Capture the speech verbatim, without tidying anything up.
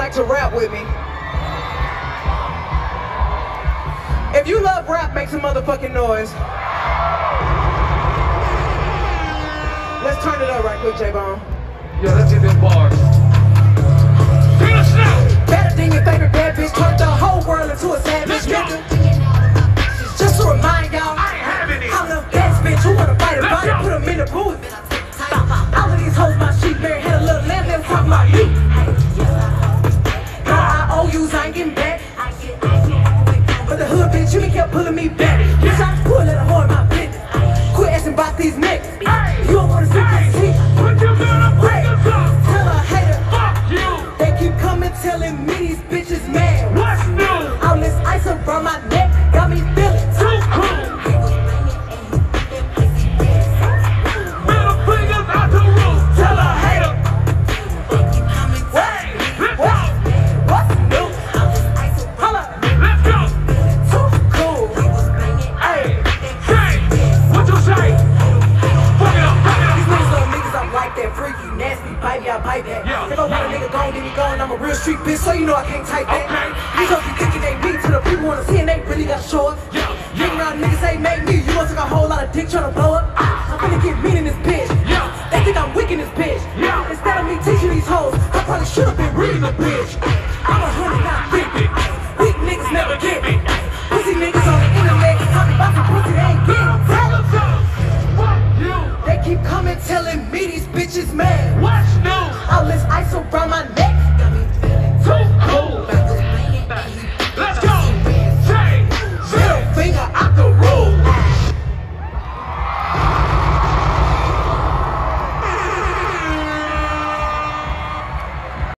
like to rap with me. If you love rap, make some motherfucking noise. Let's turn it up right quick, J-Bone. Yeah, let's get them bars. Feel us now. Better than your favorite bad bitch, turned the whole world into a savage nigga. Just to remind y'all, I ain't having it. I love that bitch who wanna fight a fight, put him in the booth. All of these hoes, my sheep, Mary had a little lamb, they was talking about you. No I O Us, I ain't getting back. But the hood bitch, you been kept pulling me back. Bitch, I pull let a whore in my business. Quit asking about these niggas. You don't wanna see this shit. What you gonna bring us up? Tell a hater, Fuck you. they keep coming telling me these bitches mad. What's new? All this ice around my neck got me feeling Too cool. Middle fingers out the roof. Tell a hater. Hey, let's go. what's new? Holla, Let's go. too cool. Hey, say what you say. Fuck it up, fuck it These up. niggas little niggas, I'm like that freaky, nasty, baby, I bite that. Yeah. If I want a nigga gone, then he gone. I'm a real street bitch, so you know I can't type that. Okay. These hoes be thinking they me to the people wanna see and they really got show up. Yeah, Hang yeah. around niggas ain't make me. You must take a whole lot of dick tryna blow up. I'm finna get mean in this bitch. Yeah. They think I'm weak in this bitch. Yeah. Instead of me teaching these hoes, I probably should've been reading the bitch. I'm a hundred, not fifty. Weak niggas never get me. Pussy niggas on the internet talking about some pussy they ain't getting. Tell us up. Fuck you. They keep coming telling me these bitches mad. What's new? All this ice around my neck